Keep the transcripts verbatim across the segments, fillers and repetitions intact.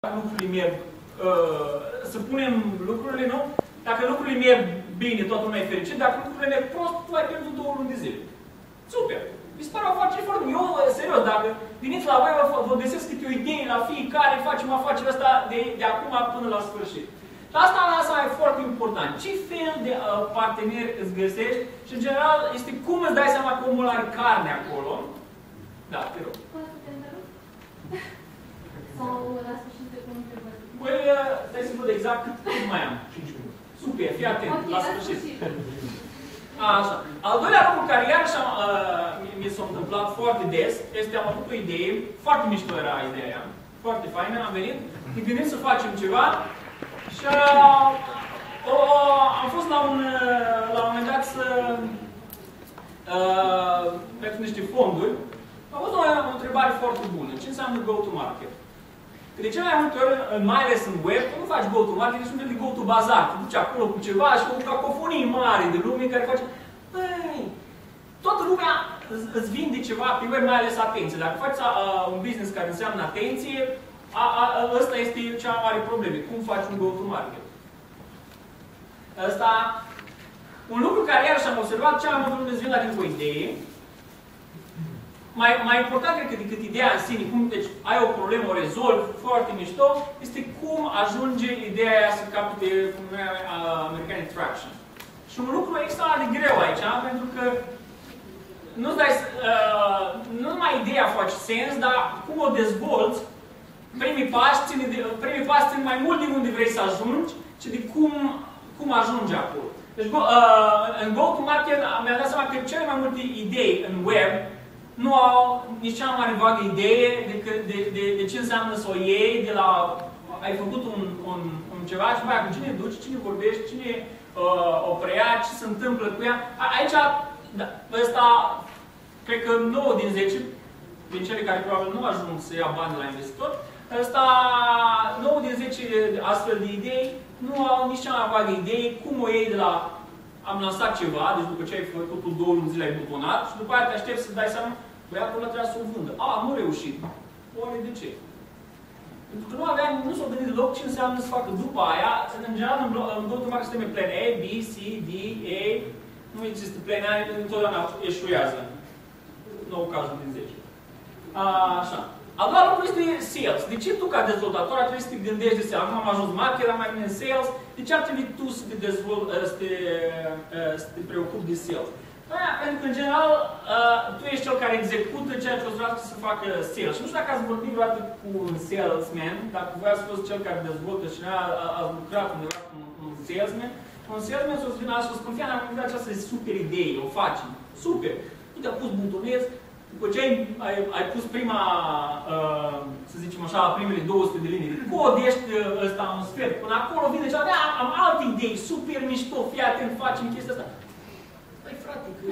lucrurile merg, uh, să punem lucrurile, nu? Dacă lucrurile merg bine, toată lumea e fericit, dacă lucrurile merg prost, tu ai pierdut două luni de zile. Super! Mi se pare o afacere foarte bună. Eu, serios, dacă veniți la voi, vă, vă găsesc câte o idee la fiecare, facem afacerea asta de, de acum până la sfârșit. Dar asta, asta e foarte important. Ce fel de uh, parteneri îți găsești și, în general, este cum îți dai seama că omul are carne acolo. Da, te rog. Sau la sfârșit de cum întrebări? Păi, stai să văd exact cât mai am. cinci minute. Super, fii atent, okay, la sfârșit. Așa. Al doilea lucru care iarăși uh, mi s-a întâmplat foarte des, este am avut o idee, foarte mișto era ideea, foarte faină, am venit, ne gândim să facem ceva și uh, uh, am fost la un, uh, la un moment dat să uh, pentru niște fonduri. Am avut o, o întrebare foarte bună. Ce înseamnă go-to-market? Că de cele mai multe ori, mai ales în web, nu faci go-to-market, ești un fel de go-to-bazar. Te duci acolo cu ceva și cu o cacofonie mare de lume care face... Băi, toată lumea îți vinde ceva pe web, mai ales atenție. Dacă faci uh, un business care înseamnă atenție, a, a, ăsta este cea mai mare problemă. Cum faci un go-to-market? Ăsta... Un lucru care iarăși am observat, cea mai multă lume îți vine la o idee. Mai, mai important, cred că, decât ideea în sine, cum, deci, ai o problemă, o rezolvi, foarte mișto, este cum ajunge ideea aia să capete, cum numea americanii, traction. Și un lucru extra de greu aici, pentru că nu-ți dai, uh, nu numai ideea face sens, dar cum o dezvolți, primii pași țin, de, primii pași țin mai mult de unde vrei să ajungi, ci de cum, cum ajungi acolo. Deci, uh, în go-to-market mi-am dat seama că cele mai multe idei în web nu au nici cea mai mare vagă idee de, de, de, de ce înseamnă să o iei, de la ai făcut un, un, un ceva și mai cu cine duci, cine vorbești, cine uh, o preia, ce se întâmplă cu ea. A, aici, da, ăsta, cred că nouă din zece, din cele care probabil nu ajung să ia bani de la investitor, ăsta, nouă din zece astfel de idei nu au nici cea mai vagă idee cum o iei de la am lansat ceva, deci după ce ai făcut două luni zile ai butonat și după aia te aștepți să dai seama băi, acolo trebuia să o vândă. A, nu reușit. Oare de ce? Pentru că nu aveam, nu s-au gândit deloc ce înseamnă să facă după aia. În general, în go-to-market sisteme plan A, B, C, D, A. Nu există plan A, întotdeauna eșuează. nouă cazuri din zece. A, așa. Al doilea lucru este sales. De ce tu, ca dezvoltator, ar trebui să te gândești de sales? Acum am ajuns market, am mai bine în sales. De ce ar trebui tu să te, dezvolt, să te, să te preocupi de sales? Aia, pentru că, în general, uh, tu ești cel care execută ceea ce o să vrea să facă sales. Și nu știu dacă ați vorbit vreodată cu un salesman, dacă voi ați fost cel care dezvoltă și a, a, a lucrat undeva cu un, un salesman, un salesman să-ți vină și să spun, fie, am gândit această super idee, o facem. Super! Tu te-a pus butonez, după ce ai, ai, ai pus prima, uh, să zicem așa, primele două sute de linii de cod, ești uh, ăsta un sfert. Până acolo vine ceva, da, am alte idei, super mișto, fii atent, facem chestia asta. Păi frate, că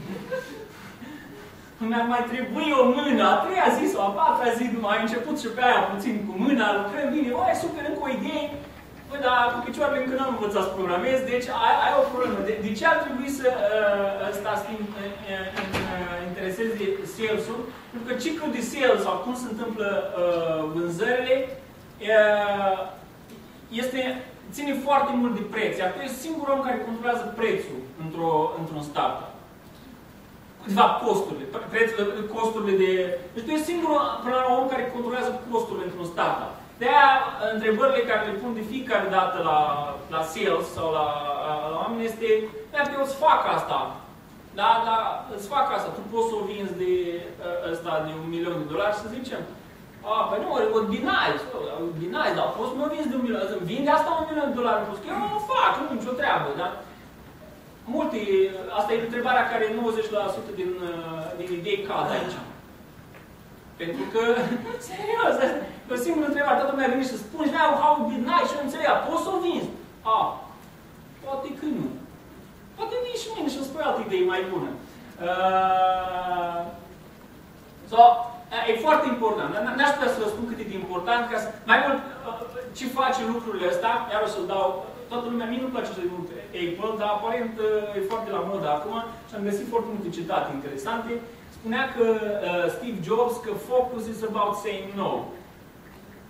mi-ar mai trebui o mână, a treia zi sau a patra zi, ai început și pe aia puțin cu mâna, lucrăm bine, o, e super, încă o idee. Păi, dar cu picioarele încă n-am învățat să programez, deci ai, ai o problemă. De, de ce ar trebui să uh, ăsta să te interesezi de sales-ul? Pentru că ciclul de sales sau cum se întâmplă uh, vânzările uh, este, ține foarte mult de preț. Iar tu ești singurul om care controlează prețul într-o, într-un startup. De fapt, costurile. Prețul, costurile de... Deci tu ești singurul până la om care controlează costurile într-un startup. De-aia, întrebările care le pun de fiecare dată la, la sales sau la, la, la oameni este dar eu îți fac asta. Da, da, îți fac asta. Tu poți să o vinzi de ăsta de un milion de dolari, să zicem. A, păi nu, o dinai, o dinai, dar poți să mă vinzi de un milion. Îmi vinde asta un milion de dolari. Că eu o fac, nu nicio treabă, da? Multe, asta e întrebarea care nouăzeci la sută din, din idei cad aici. Pentru că, serios, e o singură întrebare, toată lumea vine și să spune, now, how did nice, și eu înțeleg, poți să o vinzi? A, poate că nu. Poate vii și mine și îmi spui altă idee mai bună. Uh, so, e foarte important, n-aș putea să vă spun cât e de important, ca să, mai mult, uh, ce face lucrurile astea, iar o să-l dau, toată lumea, mie nu place să mult Apple, dar aparent uh, e foarte la modă acum și am găsit foarte multe citate interesante. Spunea că uh, Steve Jobs că focus is about saying no.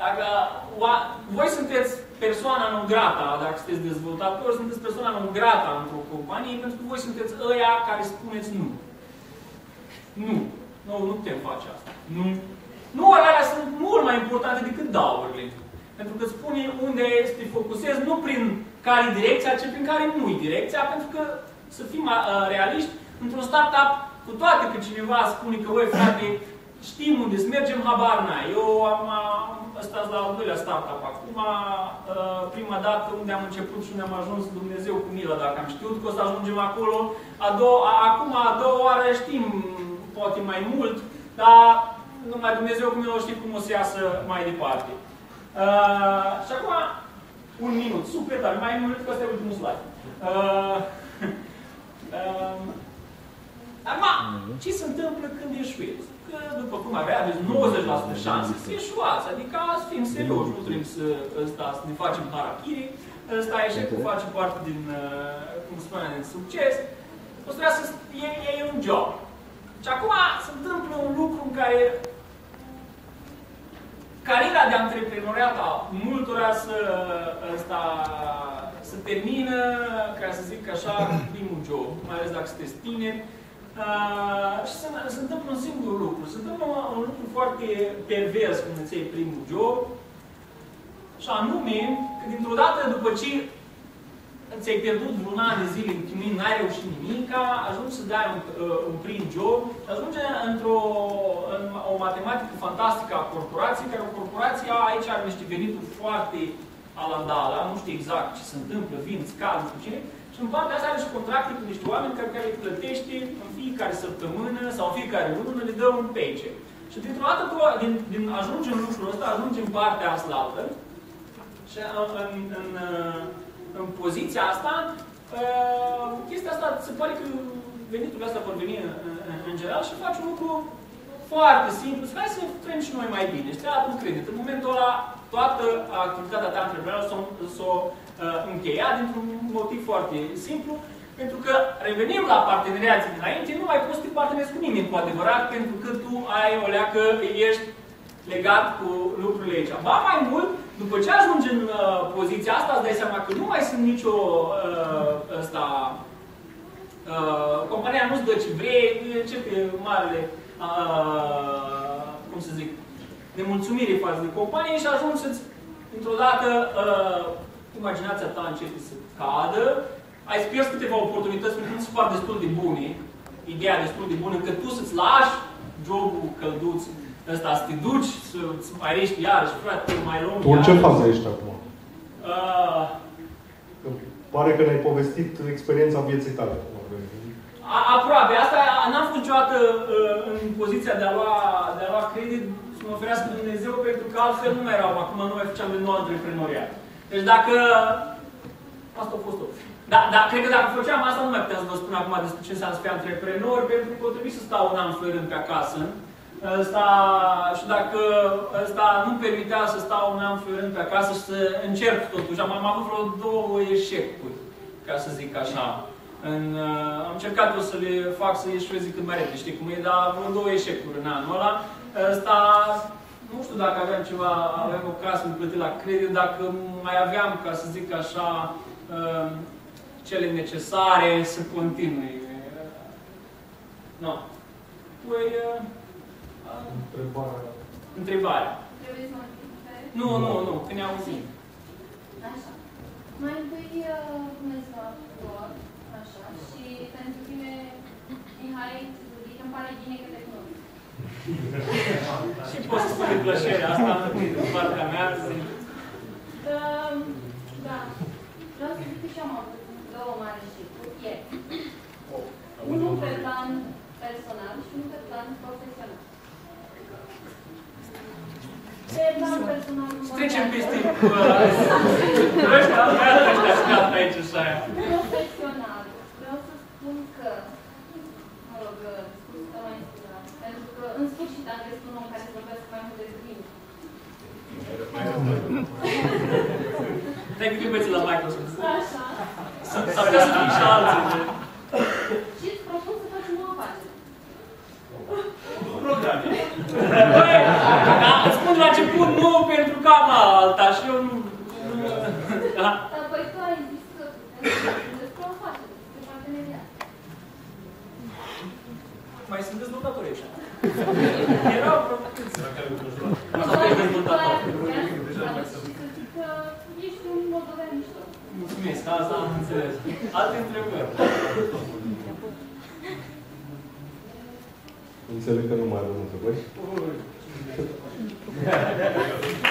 Dacă voi sunteți persoana non grata, dacă sunteți dezvoltatori, sunteți persoana non grata într-o companie, pentru că voi sunteți ăia care spuneți nu. Nu. Nu, nu putem face asta. Nu. Nu, alea sunt mult mai importante decât daurile. Pentru că îți spune unde te focusezi, nu prin care e direcția, ci prin care nu e direcția, pentru că, să fim uh, realiști, într-un startup, cu toate că cineva spune că, voi frate, știm unde să mergem, habar n-ai. Eu am, ăsta la al doilea startup acum, uh, prima dată unde am început și unde am ajuns, Dumnezeu cu milă, dacă am știut că o să ajungem acolo, a doua, a, acum a doua oară știm, poate mai mult, dar numai Dumnezeu cu milă știe cum o să iasă mai departe. Uh, și acum, un minut, super tare, mai mult că ăsta e ultimul slide. Uh, uh, acum, ce se întâmplă când eșuiți? Că, după cum avea, aveți nouăzeci la sută șanse să eșuați, adică să fim serioși, nu trebuie să, ăsta, să ne facem harakiri, ăsta eșecul face parte din, uh, cum spuneam, din succes, o să vrea să e, e un job. Și acum se întâmplă un lucru în care cariera de antreprenoriat a multora să, ăsta, să termină, ca să zic așa, primul job, mai ales dacă sunteți tineri. Uh, și se, se întâmplă un singur lucru. Se întâmplă un, un lucru foarte pervers când îți iei primul job. Și anume, că dintr-o dată, după ce ți-ai pierdut vreun an de zile în chinuit, n-ai reușit nimica, ajungi să dai un, uh, un prim job și ajunge într-o în o matematică fantastică a corporației, care o corporație aici are niște venituri foarte alandala, nu știu exact ce se întâmplă, vin, scad, nu știu cine, și în partea asta are și contracte cu niște oameni care, care îi plătește în fiecare săptămână sau în fiecare lună, le dă un paycheck. Și dintr-o dată, din, din ajunge în lucrul ăsta, ajunge în partea asta altă și în, în, în în poziția asta, uh, chestia asta se pare că veniturile astea vor veni în, în, în general și faci un lucru foarte simplu. Hai să trăim și noi mai bine. Și te-a un credit. În momentul ăla, toată activitatea ta antreprenorială s-o uh, încheia dintr-un motiv foarte simplu, pentru că revenim la parteneriații dinainte, nu mai poți să te partenezi cu nimeni cu adevărat, pentru că tu ai o leacă, ești legat cu lucrurile aici. Ba mai mult, după ce ajungi în uh, poziția asta, îți dai seama că nu mai sunt nicio uh, ăsta, uh, compania nu-ți dă ce vrei, începe marele, uh, cum să zic, nemulțumire față de companie și ajungi să-ți, într-o dată, uh, imaginația ta începe să cadă, ai pierd câteva oportunități pentru că nu se fac destul de bune, ideea destul de bună, că tu să-ți lași jobul călduț ăsta, să te duci, să-ți mai rești iarăși, frate, mai lung. Tu în ce fază ești acum? Uh, Pare că ne-ai povestit experiența vieții tale. a, aproape. Asta n-am fost niciodată uh, în poziția de a, lua, de a lua credit, să mă ferească Dumnezeu, pentru că altfel nu mai erau. Acum nu mai făceam de nou antreprenoriat. Deci dacă... Asta a fost tot. Da, da, cred că dacă făceam asta, nu mai puteam să vă spun acum despre ce înseamnă să fii antreprenor, pentru că o trebuie să stau un an fărând pe acasă. Asta, și dacă ăsta nu-mi permitea să stau un an fărând pe acasă și să încerc totuși, am, am avut vreo două eșecuri, ca să zic așa. În, uh, am încercat eu să le fac să ieșueze cât mai repede, știi cum e, dar vreo două eșecuri în anul ăla. Ăsta, nu știu dacă aveam ceva, aveam o casă plătit la credit, dacă mai aveam, ca să zic așa, uh, cele necesare să continui. Nu. Păi, uh, Întrebarea. Întrebarea. Trebuie să mă întrebi? Nu, nu, nu, că ne auzim. Așa. Mai întâi, bună ziua tuturor, așa, și pentru tine, Mihai, zic, îmi pare bine că te cunosc. Și poți să spui plăcerea asta în partea mea, zic. Uh, da. Vreau să zic că și am avut două mari eșecuri ieri. Unul pe plan personal și unul pe plan profesional. Pe plan personal... Trecem peste cu ăștia, ăștia scap aici și aia. Profesional. Vreau să spun că, mă rog, discursul mai inspirat. Pentru că, în sfârșit, am găsit un om care să vorbesc mai mult decât mine. Stai că trebuie la Microsoft. Așa. S-ar putea să fii și alții. Și îți propun să facem o afacere. Programe. Băi, îți spun la început nu, pentru că Da? Dar păi tu ai zis că despre o afacere, despre parteneriat. Mai sunt dezvoltatori aici. Erau proprietăți. Nu s-a Doar dezvoltator. și să zic că ești un moldovean mișto. Mulțumesc, asta am înțeles. Alte întrebări? Înțeleg că nu mai avem întrebări.